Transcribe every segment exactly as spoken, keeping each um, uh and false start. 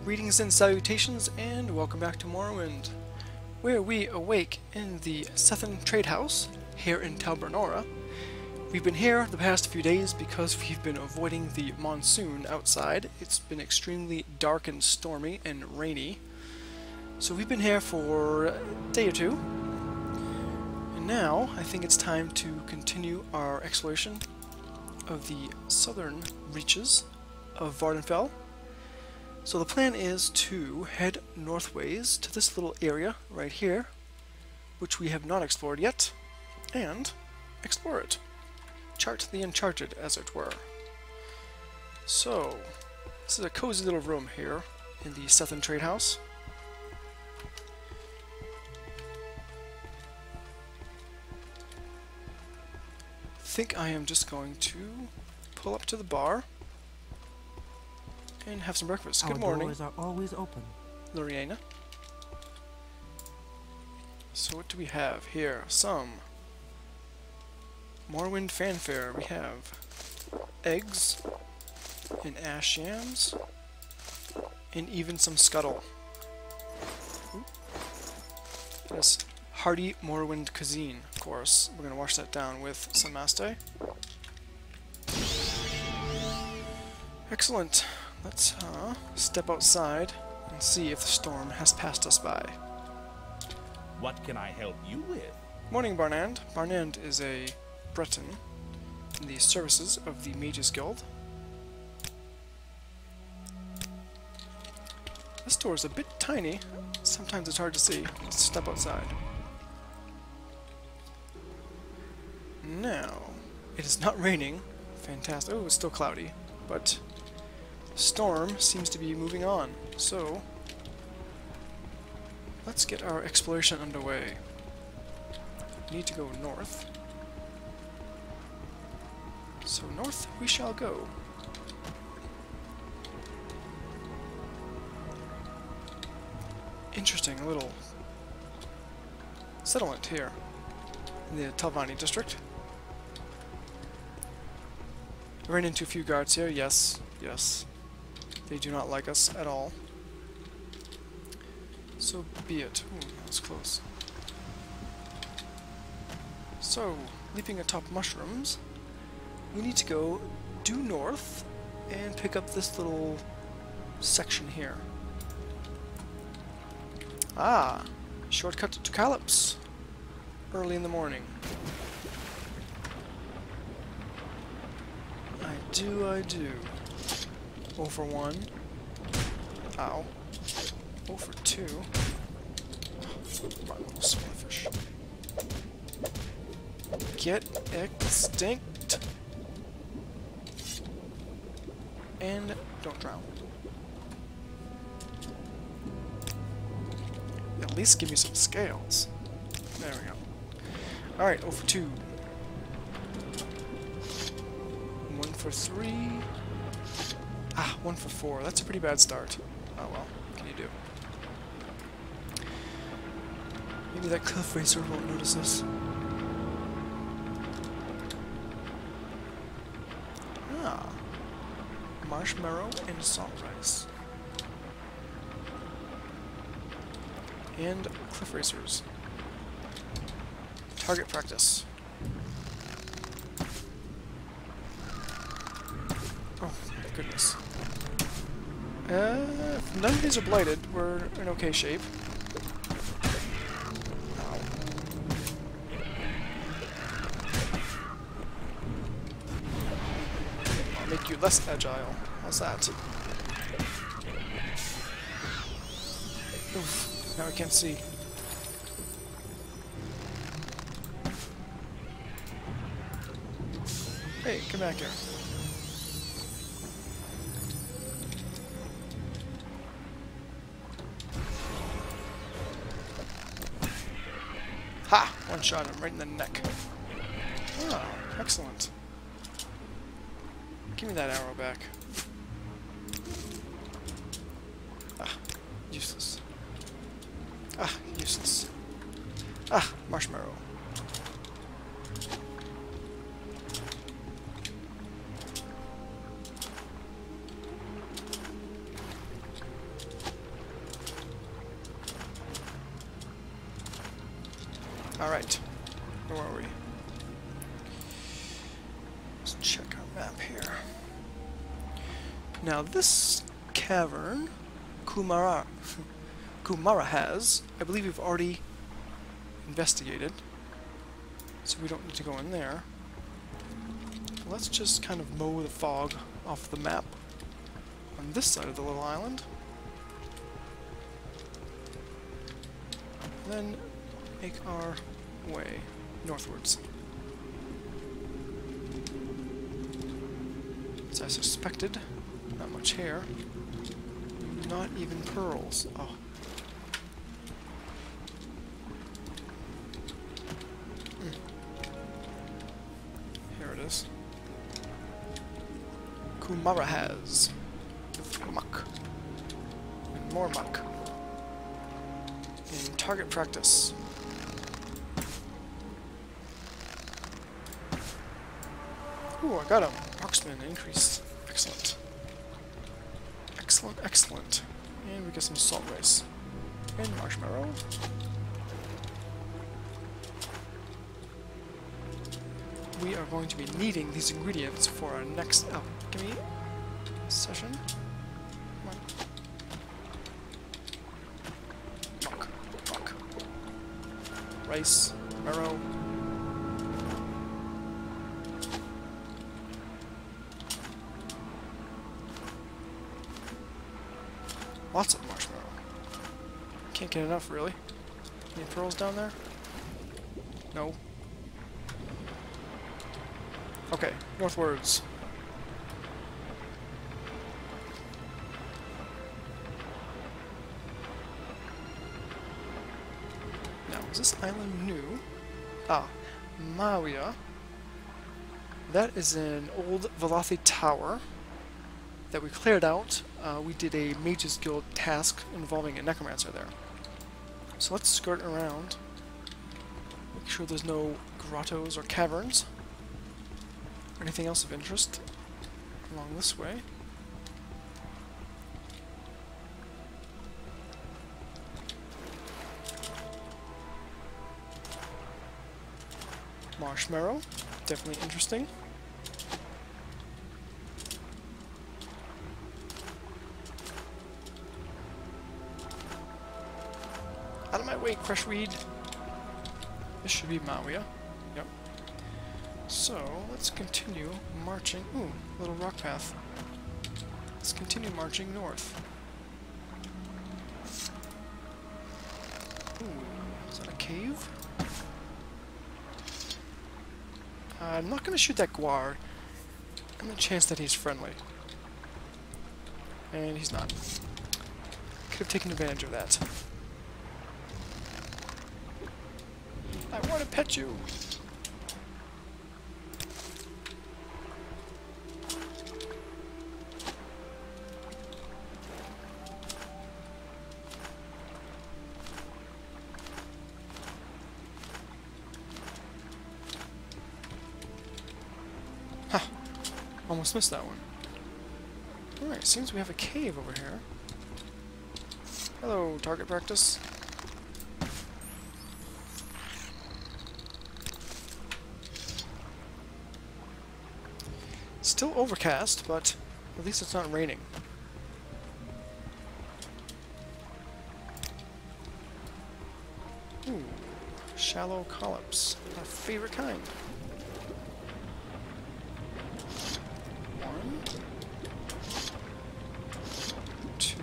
Greetings and salutations, and welcome back to Morrowind, where we awake in the Sethen Trade House here in Tal Bernora. We've been here the past few days because we've been avoiding the monsoon outside. It's been extremely dark and stormy and rainy. So we've been here for a day or two. And now I think it's time to continue our exploration of the southern reaches of Vvardenfell. So the plan is to head northways to this little area right here, which we have not explored yet, and explore it. Chart the uncharted, as it were. So, this is a cozy little room here in the Sethen Trade House. I think I am just going to pull up to the bar and have some breakfast. Good morning. Our doors are always open. Loriana. So what do we have here? Some Morrowind fanfare. We have eggs and ash yams and even some scuttle. Ooh. This hearty Morrowind cuisine, of course. We're going to wash that down with some maste. Excellent. Let's uh, step outside and see if the storm has passed us by. What can I help you with? Morning, Barnand. Barnand is a Breton in the services of the Mages Guild. This door is a bit tiny. Sometimes it's hard to see. Let's step outside. Now, it is not raining. Fantastic. Oh, it's still cloudy, but the storm seems to be moving on, so let's get our exploration underway. We need to go north. So north we shall go. Interesting, a little settlement here in the Telvanni district. I ran into a few guards here, yes, yes. They do not like us at all. So be it. Ooh, that was close. So, leaping atop mushrooms, we need to go due north and pick up this little section here. Ah, shortcut to Calyps. Early in the morning. I do, I do. oh for one. Ow. oh for two. My little swordfish. Get extinct. And don't drown. At least give me some scales. There we go. Alright, oh for two. one for three. Ah, one for four. That's a pretty bad start. Oh well, what can you do? Maybe that cliff racer won't notice us. Ah. Marshmallow and salt rice. And cliff racers. Target practice. Oh my goodness. Uh, if none of these are blighted, we're in okay shape. Ow. I'll make you less agile. How's that? Oof, now I can't see. Hey, come back here. Ha! One shot him right in the neck. Ah, excellent. Give me that arrow back. Ah, useless. Ah, useless. Ah, marshmallow. Alright. Where are we? Let's check our map here. Now this cavern, Kumara, Kumara has, I believe we've already investigated, so we don't need to go in there. Let's just kind of mow the fog off the map on this side of the little island. Then make our way northwards. As I suspected, not much hair, not even pearls. Oh. Mm. Here it is. Kumara has muck and more muck in target practice. Ooh, I got him. Marksman increased. Excellent. Excellent, excellent. And we get some salt rice. And marshmallow. We are going to be needing these ingredients for our next alchemy session. Come on. Muck. Muck. Rice. Marrow. Lots of marshmallow. Can't get enough, really. Any pearls down there? No. Okay, northwards. Now, is this island new? Ah, Mawia. That is an old Velothi tower that we cleared out. Uh, we did a Mage's Guild task involving a necromancer there. So let's skirt around. Make sure there's no grottos or caverns. Or anything else of interest along this way. Marshmallow, definitely interesting. Out of my way, Crashweed! This should be Mawia. Yep. So, let's continue marching. Ooh, little rock path. Let's continue marching north. Ooh, is that a cave? Uh, I'm not going to shoot that Guar, on the chance that he's friendly. And he's not. Could have taken advantage of that. I want to pet you! Ha! Almost missed that one. Alright, seems we have a cave over here. Hello, target practice. Still overcast, but at least it's not raining. Ooh, shallow collops. Our favorite kind. One. Two.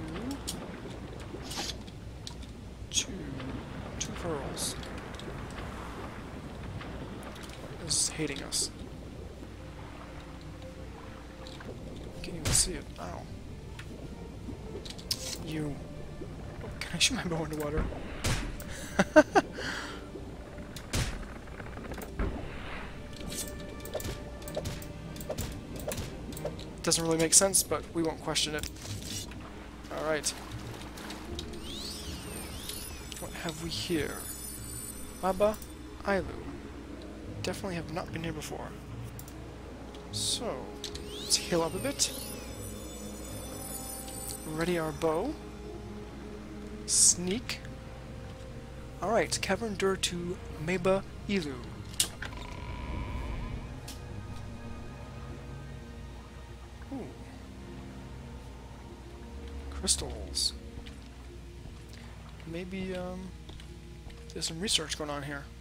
Two. Two pearls. What is hating us? Can't even see it. Ow. You. Oh, can I shoot my bow in the water? Doesn't really make sense, but we won't question it. Alright. What have we here? Maba Ailu. Definitely have not been here before. So, let's heal up a bit. Ready our bow. Sneak. Alright, Cavern Door to Meba Ilu. Ooh. Crystals. Maybe, um, there's some research going on here.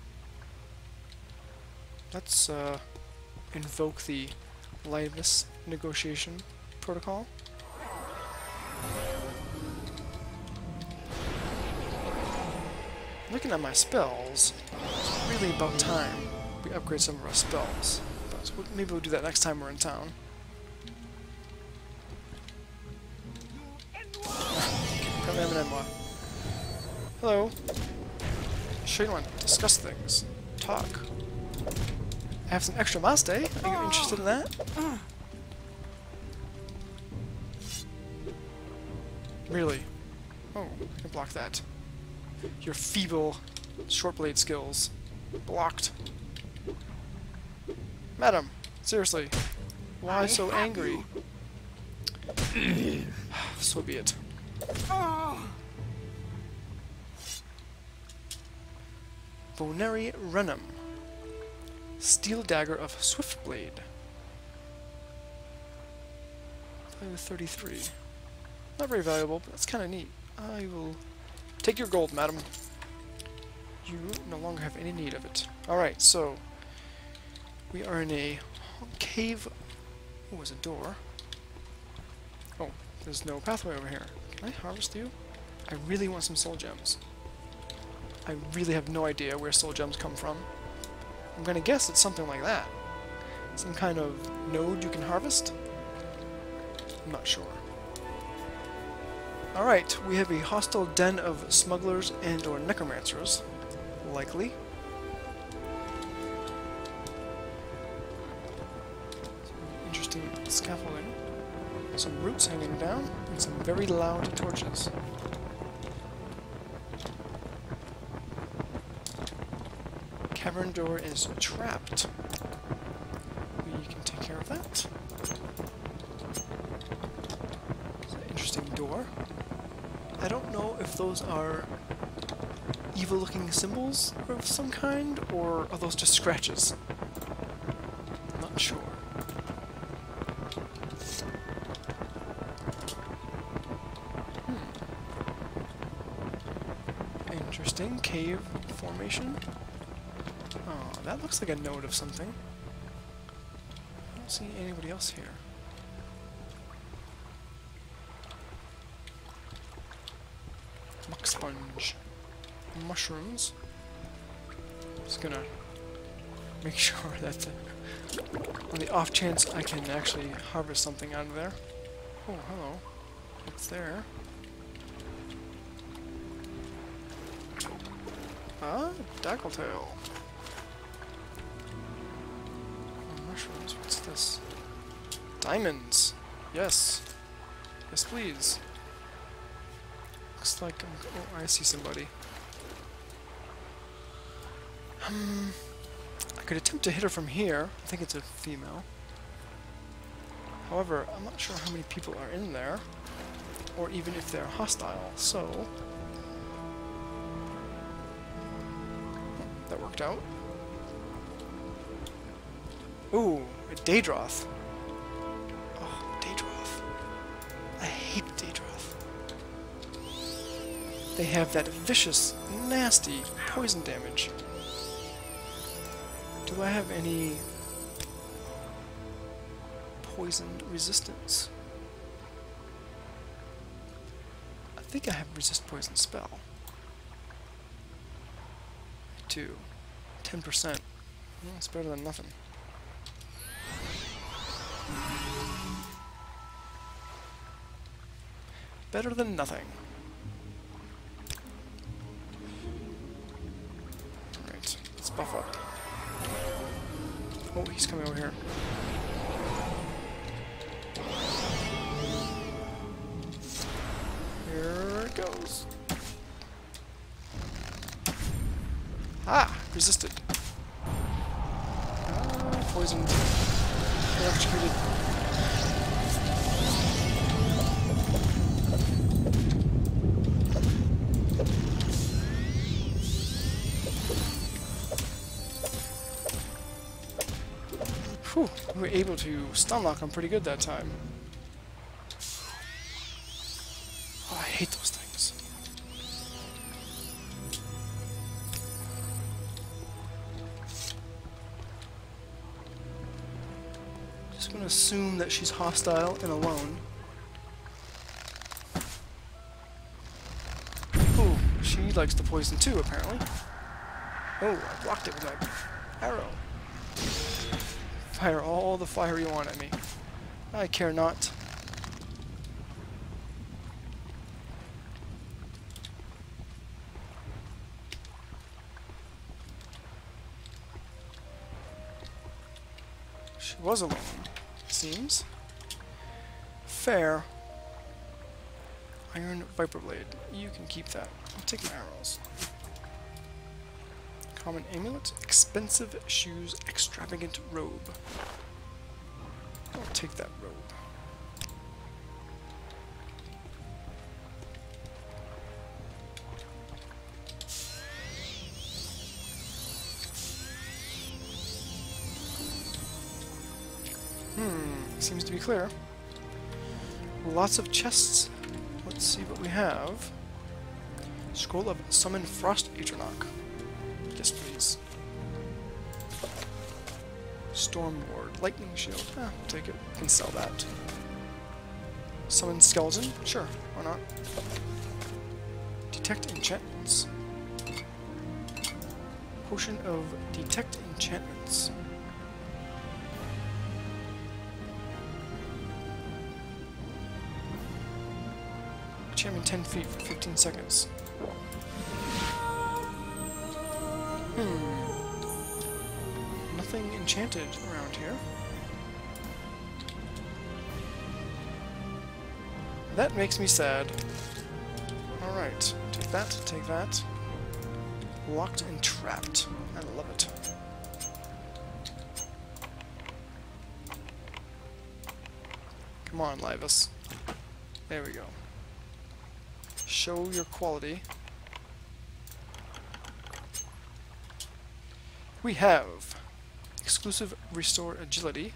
Let's, uh, invoke the Liveness Negotiation Protocol. Looking at my spells, it's really about time we upgrade some of our spells. But maybe we'll do that next time we're in town. Come in, Emma. Hello. Sure you want to discuss things. Talk. I have some extra maste. Are you interested in that? Really? Oh, I can block that. Your feeble short blade skills. Blocked. Madam, seriously, why so angry? So be it. Boneri Renum. Steel Dagger of Swiftblade. Value thirty-three. Not very valuable, but that's kind of neat. I will take your gold, madam. You no longer have any need of it. Alright, so we are in a cave. Oh, there's a door. Oh, there's no pathway over here. Can I harvest you? I really want some soul gems. I really have no idea where soul gems come from. I'm gonna guess it's something like that. Some kind of node you can harvest? I'm not sure. Alright, we have a hostile den of smugglers and or necromancers. Likely. Some interesting scaffolding. Some roots hanging down, and some very loud torches. Cavern door is trapped. We can take care of that. It's an interesting door. I don't know if those are evil-looking symbols of some kind, or are those just scratches? I'm not sure. Hmm. Interesting cave formation. Oh, that looks like a node of something. I don't see anybody else here. Muck sponge. Mushrooms. Just gonna make sure that uh, on the off chance I can actually harvest something out of there. Oh, hello. What's there? Ah, Dacletail. Mushrooms, what's this? Diamonds! Yes. Yes, please. Looks like I'm... Oh, I see somebody. Um, I could attempt to hit her from here. I think it's a female. However, I'm not sure how many people are in there, or even if they're hostile, so... That worked out. Ooh, a Daedroth. Oh, Daedroth. I hate Daedroth. They have that vicious, nasty poison damage. Do I have any poison resistance? I think I have resist poison spell. I do. ten percent. Well, it's better than nothing. Better than nothing. Alright, let's buff up. Oh, he's coming over here. Here it goes. Ah! Resisted. Ah, poisoned. Electrocuted. We were able to stun lock him pretty good that time. Oh, I hate those things. Just gonna assume that she's hostile and alone. Ooh, she likes the poison too, apparently. Oh, I blocked it with my arrow. Fire all the fire you want at me. I care not. She was alone, it seems. Fair. Iron Viper Blade. You can keep that. I'll take my arrows. Common amulet. Expensive shoes. Extravagant robe. I'll take that robe. Hmm, seems to be clear. Lots of chests. Let's see what we have. Scroll of Summon Frost Atronach. Yes, please. Storm Ward. Lightning Shield. Ah, I'll take it. Can sell that. Summon Skeleton. Sure, why not? Detect Enchantments. Potion of Detect Enchantments. Enchantment ten feet for fifteen seconds. Hmm. Nothing enchanted around here. That makes me sad. Alright. Take that, take that. Locked and trapped. I love it. Come on, Livus. There we go. Show your quality. We have exclusive Restore Agility,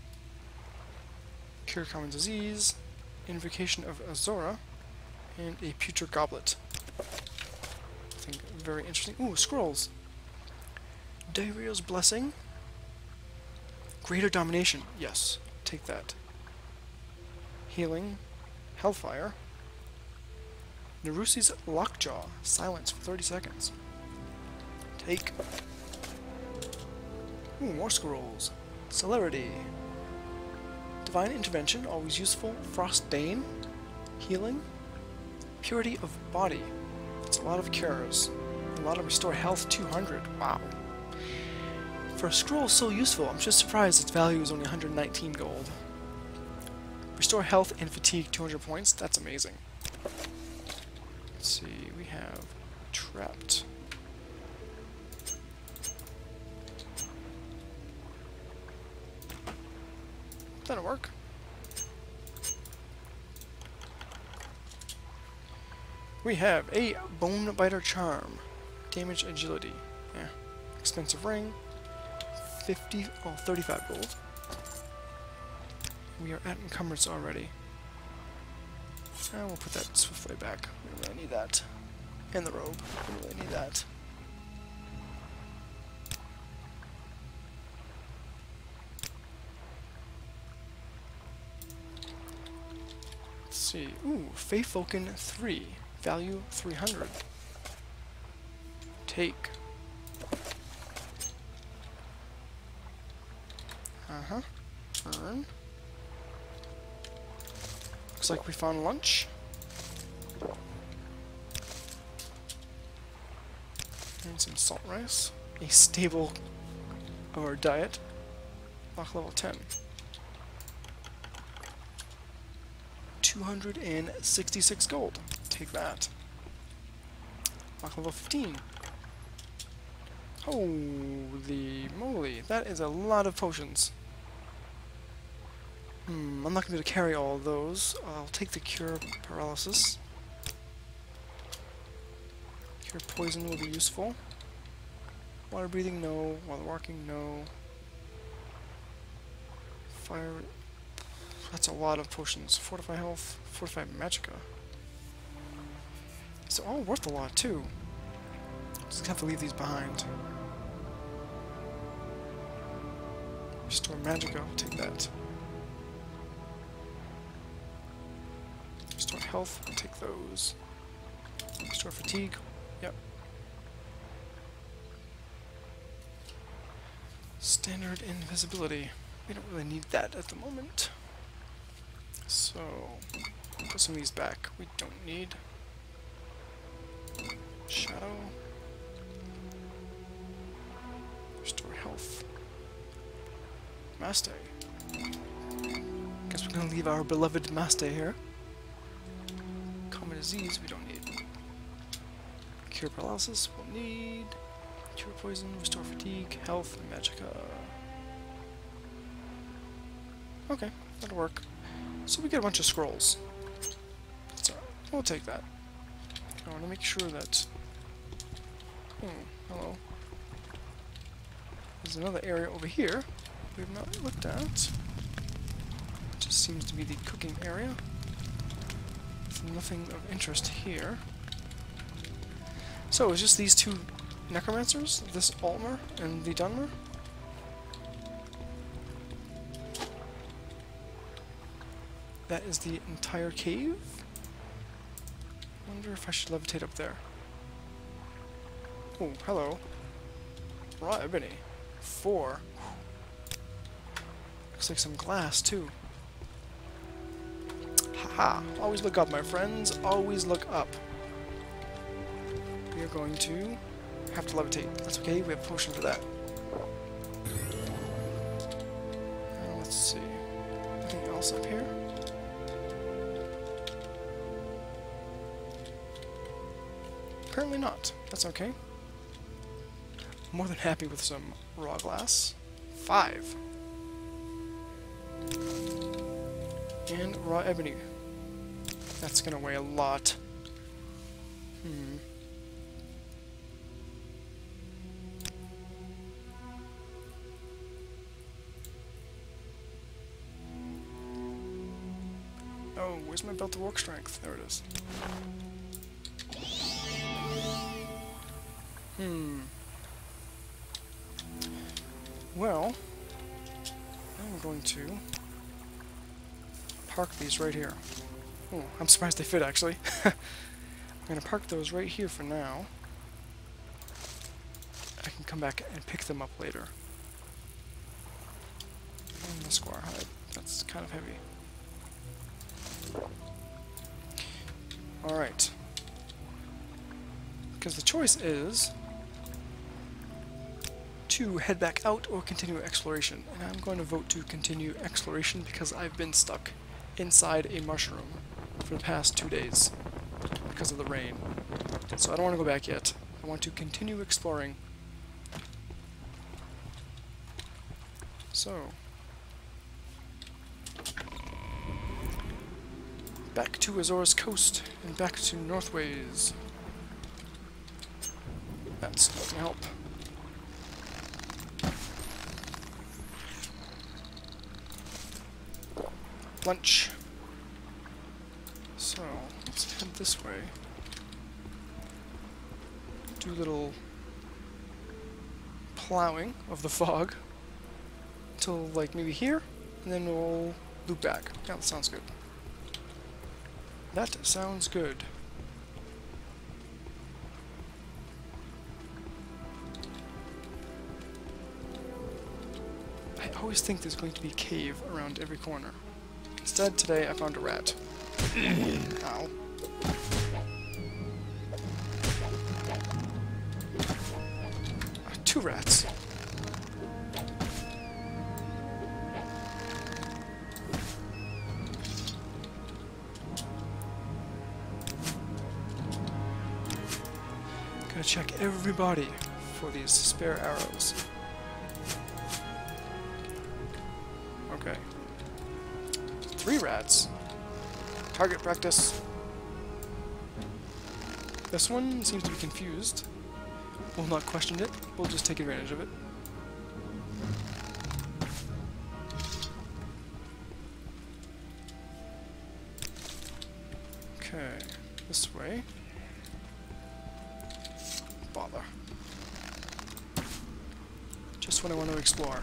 Cure Common Disease, Invocation of Azora, and a Pewter Goblet. I think very interesting. Ooh, scrolls. Dairio's Blessing. Greater Domination. Yes, take that. Healing. Hellfire. Nerusi's Lockjaw. Silence for thirty seconds. Take. Ooh, more scrolls. Celerity. Divine Intervention, always useful. Frostbane. Healing. Purity of Body. It's a lot of cures. A lot of Restore Health two hundred. Wow. For a scroll so useful, I'm just surprised its value is only one hundred nineteen gold. Restore Health and Fatigue two hundred points. That's amazing. Let's see, we have Trapped. That'll work. We have a Bone Biter Charm. Damage Agility. Yeah. Expensive ring. fifty, oh, thirty-five gold. We are at encumbrance already. And we'll put that swiftly back. We really need that. And the robe. We really need that. Let's see. Ooh, Feyfolken three. Value three hundred. Take. Uh-huh. Earn. Looks like we found lunch. And some salt rice. A staple of our diet. Lock level ten. two hundred sixty-six gold. Take that. Lock level fifteen. Holy moly, that is a lot of potions. Hmm, I'm not going to be able to carry all of those. I'll take the Cure Paralysis. Cure Poison will be useful. Water Breathing, no. While walking, no. Fire. That's a lot of potions. Fortify health, fortify magicka. These are all worth a lot too. Just have to leave these behind. Restore magicka, I'll take that. Restore health, I'll take those. Restore fatigue, yep. Standard invisibility. We don't really need that at the moment. So, put some of these back. We don't need. Shadow. Restore health. Maste. Guess we're gonna leave our beloved Maste here. Common disease we don't need. Cure paralysis we'll need. Cure poison, restore fatigue, health, and magicka. Okay, that'll work. So we get a bunch of scrolls. That's alright. We'll take that. I want to make sure that... Hmm, hello. There's another area over here we've not looked at. It just seems to be the cooking area. There's nothing of interest here. So, it's just these two necromancers? This Altmer and the Dunmer? That is the entire cave? I wonder if I should levitate up there. Oh, hello. Raw ebony. Four. Looks like some glass, too. Haha. Always look up, my friends. Always look up. We are going to have to levitate. That's okay, we have a potion for that. Uh, let's see. Anything else up here? Apparently not. That's okay. More than happy with some raw glass. Five. And raw ebony. That's gonna weigh a lot. Hmm. Oh, where's my belt of work strength? There it is. Hmm. Well, I'm going to park these right here. Oh, I'm surprised they fit, actually. I'm going to park those right here for now. I can come back and pick them up later. And the squire hide. That's kind of heavy. Alright. Because the choice is to head back out or continue exploration. And I'm going to vote to continue exploration because I've been stuck inside a mushroom for the past two days because of the rain. So I don't want to go back yet. I want to continue exploring. So, back to Azores Coast and back to Northways. That's not gonna help. Lunch. So, let's head this way. Do a little plowing of the fog until, like, maybe here, and then we'll loop back. Yeah, that sounds good. That sounds good. I always think there's going to be a cave around every corner. Instead, today I found a rat. Ow. Uh, two rats. Gonna check everybody for these spare arrows. Okay. Three rats. Target practice. This one seems to be confused. We'll not question it. We'll just take advantage of it. Okay, this way. Bother. Just what I want to explore.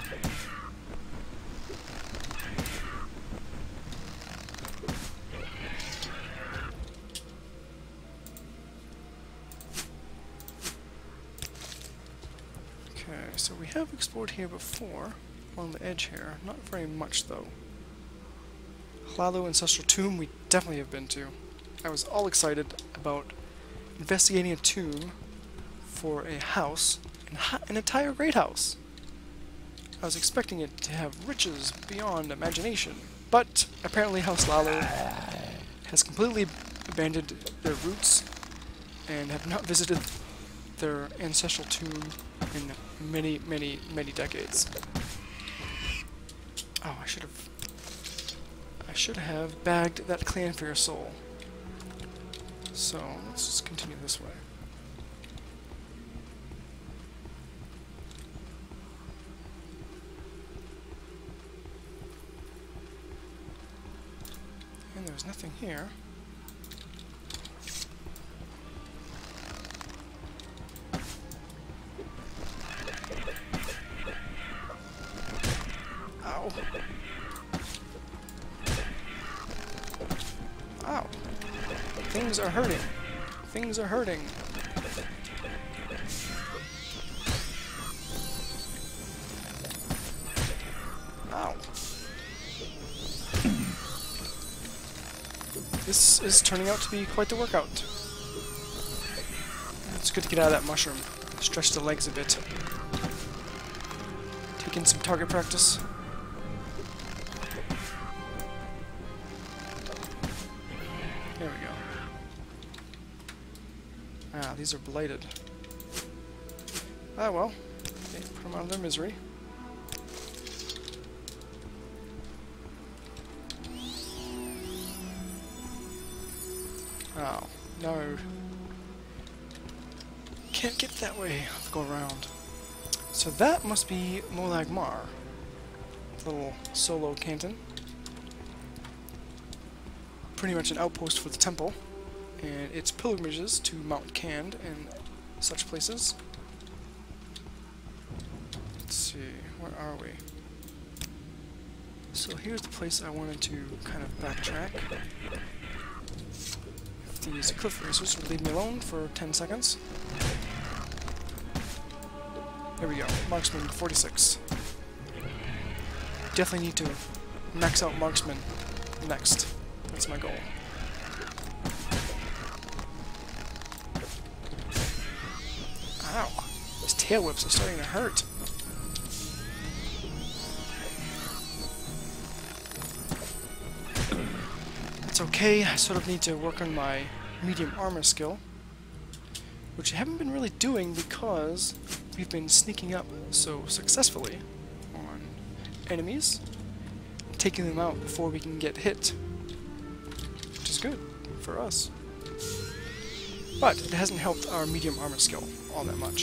Okay, so we have explored here before, along the edge here. Not very much, though. Hlaalu Ancestral Tomb we definitely have been to. I was all excited about investigating a tomb for a house, an, an entire great house. I was expecting it to have riches beyond imagination, but apparently House Hlaalu has completely abandoned their roots and have not visited their ancestral tomb in many, many, many decades. Oh, I should have... I should have bagged that Clannfear soul. So, let's just continue this way. And there's nothing here. Ow. Ow. Things are hurting. Things are hurting. Ow. This is turning out to be quite the workout. It's good to get out of that mushroom. Stretch the legs a bit. Take in some target practice. There we go. Ah, these are blighted. Ah, well. Okay, put them out of their misery. Oh, no. Can't get that way. Let's go around. So that must be Molag Mar. Little solo canton. Pretty much an outpost for the temple. And its pilgrimages to Mount Kand and such places. Let's see, where are we? So here's the place I wanted to kind of backtrack. If these cliff racers would leave me alone for ten seconds. There we go, Marksman forty-six. Definitely need to max out Marksman next. That's my goal. Ow, these tail whips are starting to hurt. That's okay, I sort of need to work on my medium armor skill, which I haven't been really doing because we've been sneaking up so successfully on enemies, taking them out before we can get hit, which is good for us. But it hasn't helped our medium armor skill all that much.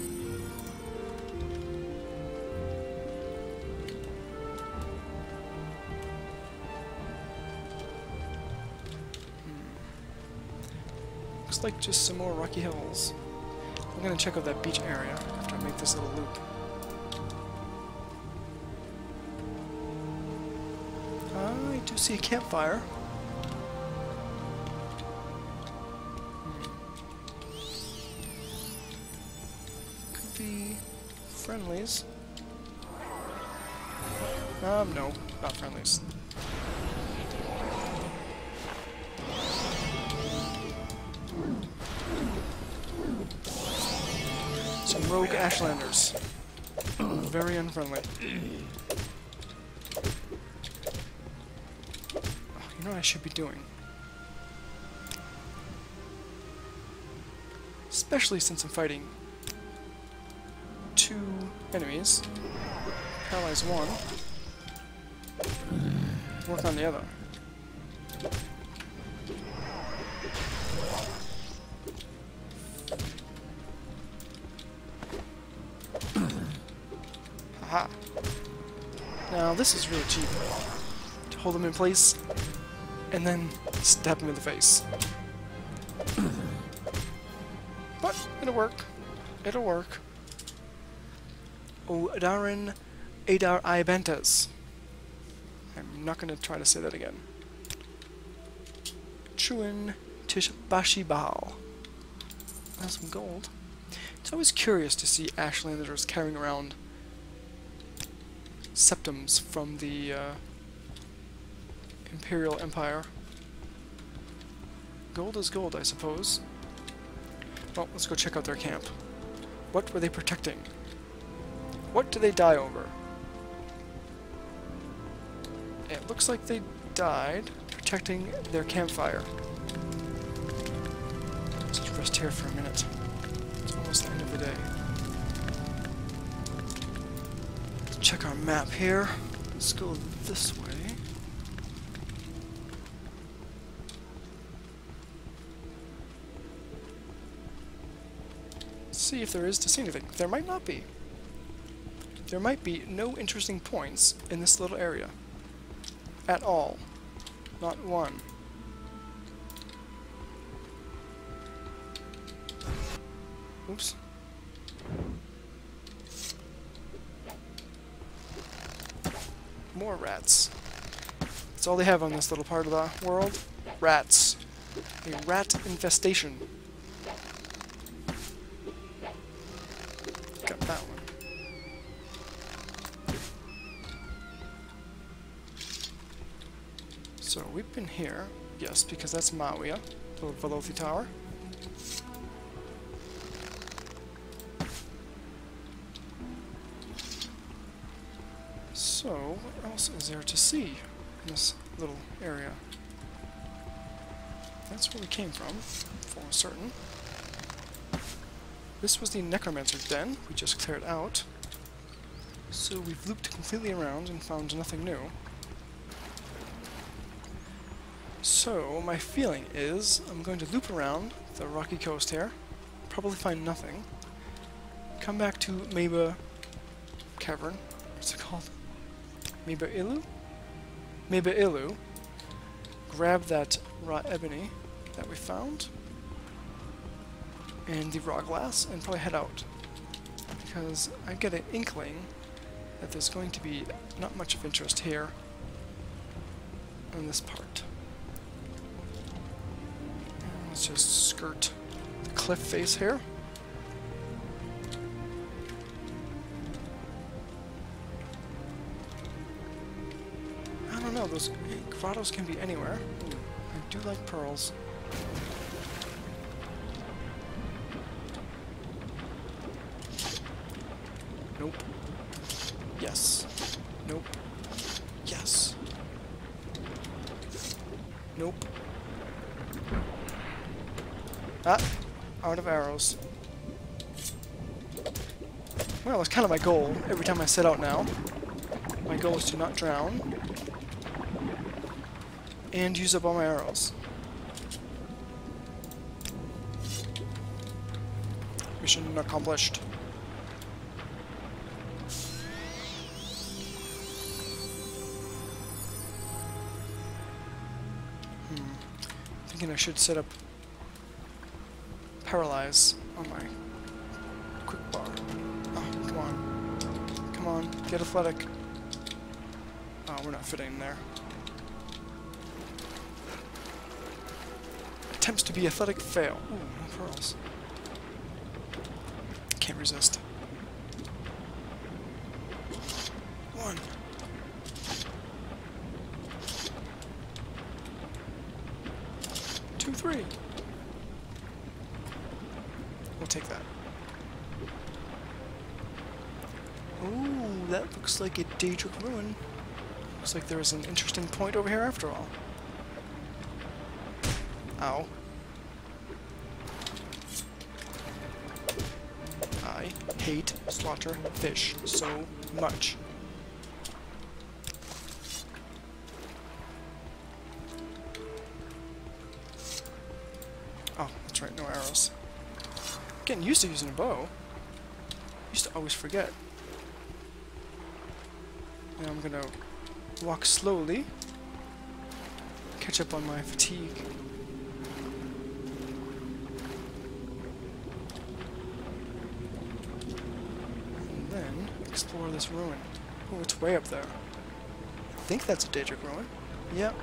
Hmm. Looks like just some more rocky hills. I'm gonna check out that beach area after I make this little loop. I do see a campfire. Friendlies. Um, no, not friendlies. Some rogue Ashlanders. Very unfriendly. Oh, you know what I should be doing? Especially since I'm fighting two enemies. Paralyze one. Work on the other. Haha. Now this is really cheap. To hold them in place. and then stab him in the face. But it'll work. It'll work. Odarin Adar Ibantes. I'm not going to try to say that again. Chuin Tishbashi Baal. That's some gold. It's always curious to see Ashlanders carrying around septums from the uh, Imperial Empire. Gold is gold, I suppose. Well, let's go check out their camp. What were they protecting? What did they die over? It looks like they died protecting their campfire. Let's just rest here for a minute. It's almost the end of the day. Let's check our map here. Let's go this way. See if there is to see anything. There might not be. There might be no interesting points in this little area. At all. Not one. Oops. More rats. That's all they have on this little part of the world. Rats. A rat infestation. Got that one. So we've been here, yes, because that's Mawia, the Velothi Tower. So, what else is there to see in this little area? That's where we came from, for certain. This was the Necromancer's Den, we just cleared out. So we've looped completely around and found nothing new. So, my feeling is, I'm going to loop around the rocky coast here, probably find nothing, come back to Meba Cavern, what's it called? Meba Ilu? Meba Ilu, grab that raw ebony that we found, and the raw glass, and probably head out. Because I get an inkling that there's going to be not much of interest here on this part. Let's just skirt the cliff face here. I don't know, those grottos can be anywhere. Ooh, I do like pearls. Nope. Yes. Nope. Yes. Nope. Ah, out of arrows. Well, that's kind of my goal every time I set out now. My goal is to not drown and use up all my arrows. Mission accomplished. Hmm. Thinking I should set up paralyze on my quick bar. Oh, come on. Come on, get athletic. Oh, we're not fitting in there. Attempts to be athletic fail. Ooh, no pearls. Can't resist. One. Two, three. We'll take that. Ooh, that looks like a Daedric ruin. Looks like there's an interesting point over here after all. Ow. I hate slaughter fish so much. Oh, that's right, no arrows. Getting used to using a bow. Used to always forget. Now I'm gonna walk slowly catch up on my fatigue. And then explore this ruin. Oh, it's way up there. I think that's a Daedric ruin. Yep.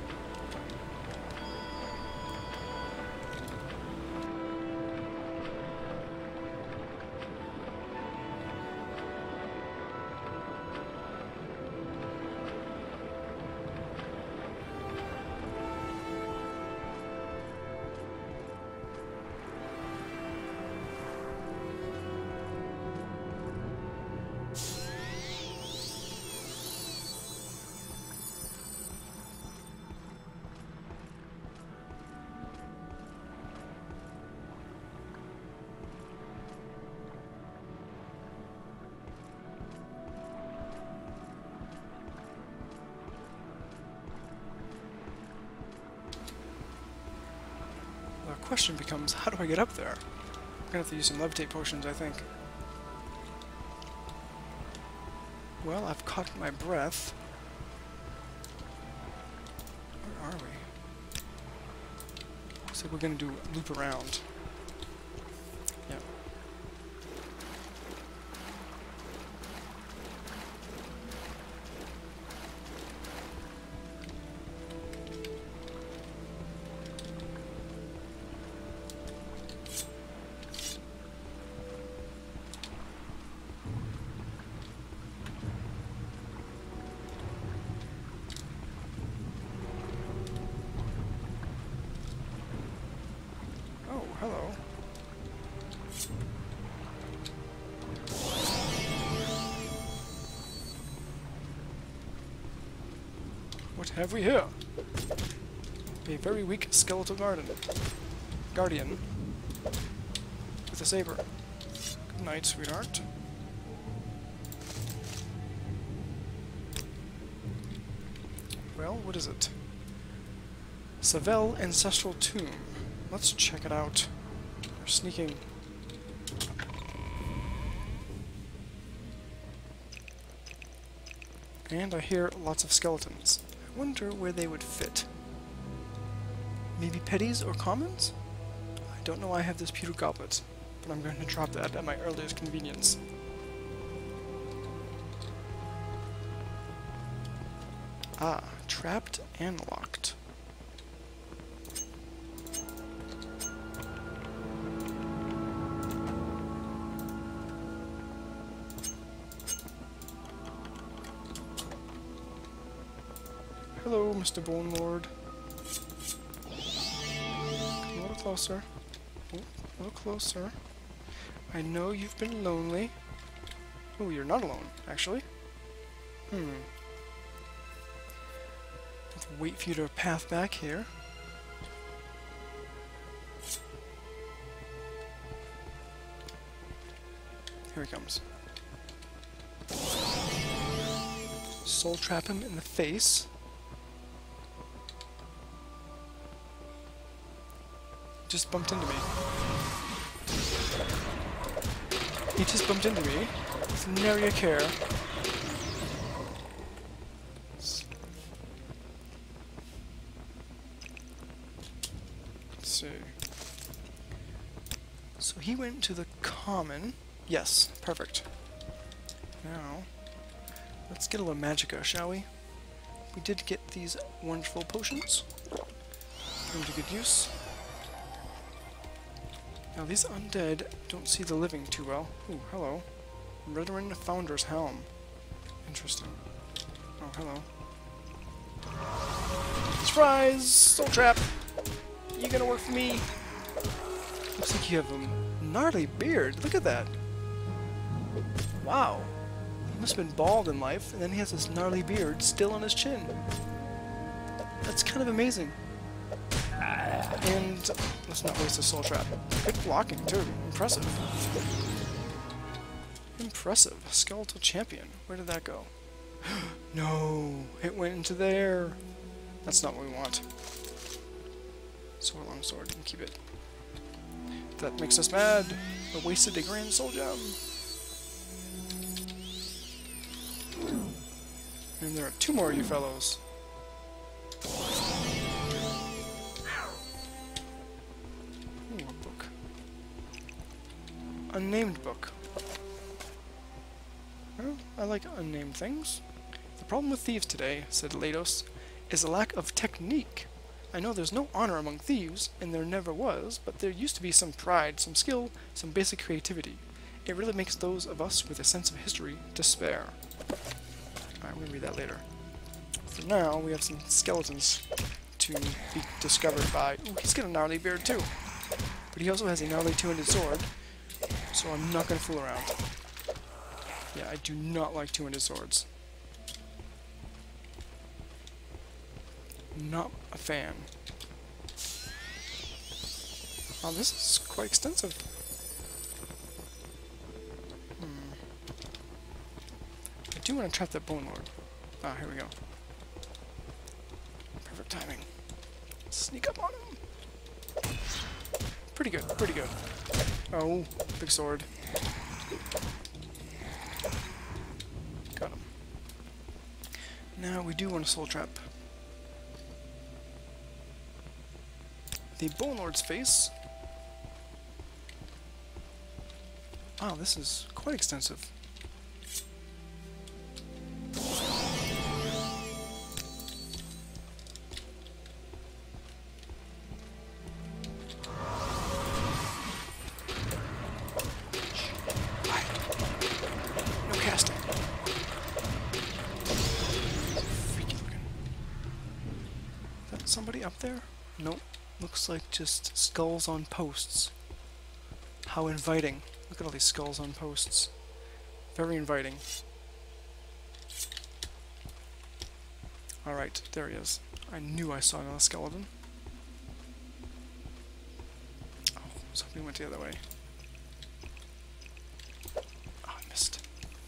The question becomes, how do I get up there? I'm gonna have to use some levitate potions, I think. Well, I've caught my breath. Where are we? Looks like we're gonna do a loop around. Yep. Hello. What have we here? A very weak skeletal garden. Guardian. With a saber. Good night, sweetheart. Well, what is it? Savel Ancestral Tomb. Let's check it out. We're sneaking. And I hear lots of skeletons. I wonder where they would fit. Maybe petties or commons? I don't know why I have this pewter goblet, but I'm going to drop that at my earliest convenience. Ah, trapped and locked. Hello, Mister Bone Lord. Come a little closer. Oh, a little closer. I know you've been lonely. Oh, you're not alone, actually. Hmm. Let's wait for you to path back here. Here he comes. Soul trap him in the face. Just bumped into me. He just bumped into me with nary a care. Let's see. So he went to the common. Yes, perfect. Now, let's get a little magicka, shall we? We did get these wonderful potions. Put them to good use. Now these undead don't see the living too well. Ooh, hello. Redoran Founder's Helm. Interesting. Oh, hello. Surprise! Soul Trap! You gonna work for me? Looks like you have a gnarly beard. Look at that. Wow. He must have been bald in life, and then he has this gnarly beard still on his chin. That's kind of amazing. And let's not waste a soul trap. Good blocking, too. Impressive. Impressive. Skeletal champion. Where did that go? No! It went into there! That's not what we want. Sword long sword. We'll keep it. That makes us mad. I wasted a grand soul gem. And there are two more of you fellows. unnamed book. Well, I like unnamed things. The problem with thieves today, said Leidos, is a lack of technique. I know there's no honor among thieves, and there never was, but there used to be some pride, some skill, some basic creativity. It really makes those of us with a sense of history despair. Alright, we'll read that later. For now, we have some skeletons to be discovered by... Ooh, he's got a gnarly beard too! But he also has a gnarly two-handed sword, so I'm not going to fool around. Yeah, I do not like two-handed swords. Not a fan. Oh, this is quite extensive. Hmm. I do want to trap that Bone Lord. Ah, here we go. Perfect timing. Sneak up on him. Pretty good, pretty good. Oh, big sword. Got him. Now we do want a soul trap. The Bone Lord's face. Wow, this is quite extensive. No casting. Freaky looking. Is that somebody up there? Nope. Looks like just skulls on posts. How inviting. Look at all these skulls on posts. Very inviting. Alright, there he is. I knew I saw another skeleton. Oh, I was hoping he went the other way. Oh, I missed.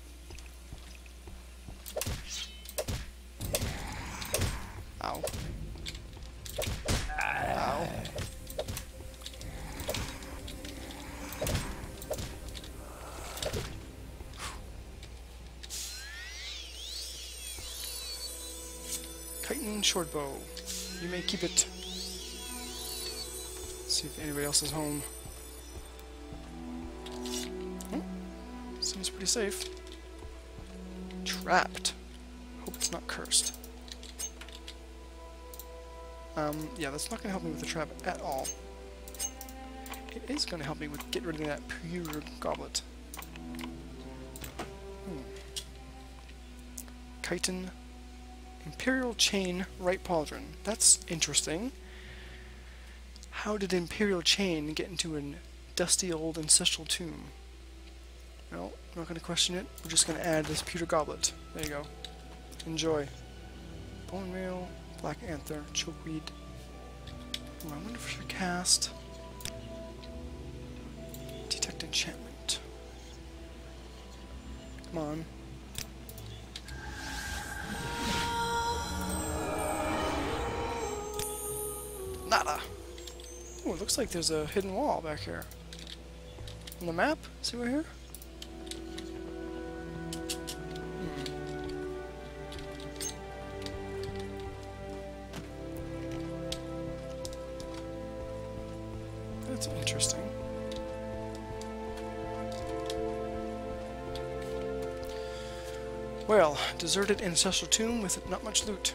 Ow. Ow. Chitin shortbow. You may keep it. See if anybody else is home. Oh, seems pretty safe. Trapped. Hope it's not cursed. Um, yeah, that's not going to help me with the trap at all. It is going to help me with get rid of that pure goblet. Hmm. Chitin Imperial Chain Right Pauldron. That's interesting. How did Imperial Chain get into a dusty old ancestral tomb? Well, I'm not going to question it. We're just going to add this pewter goblet. There you go. Enjoy. Bone Mail, Black Anther, Chokeweed. Ooh, I wonder if I should cast Detect Enchantment. Come on. Nada. Ooh, it looks like there's a hidden wall back here. On the map? See we're here? That's interesting. Well, deserted ancestral tomb with not much loot.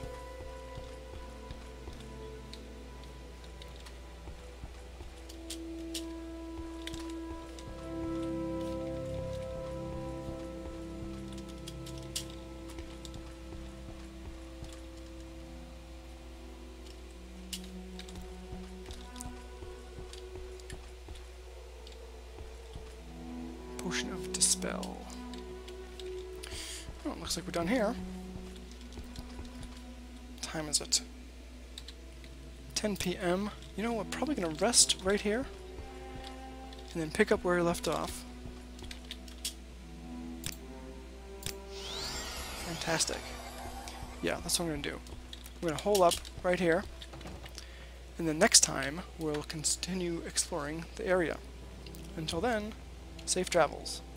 Potion of Dispel. Oh, it looks like we're done here. What time is it? ten P M You know, we're probably going to rest right here. And then pick up where we left off. Fantastic. Yeah, that's what I'm going to do. We're going to hole up right here. And then next time, we'll continue exploring the area. Until then, safe travels.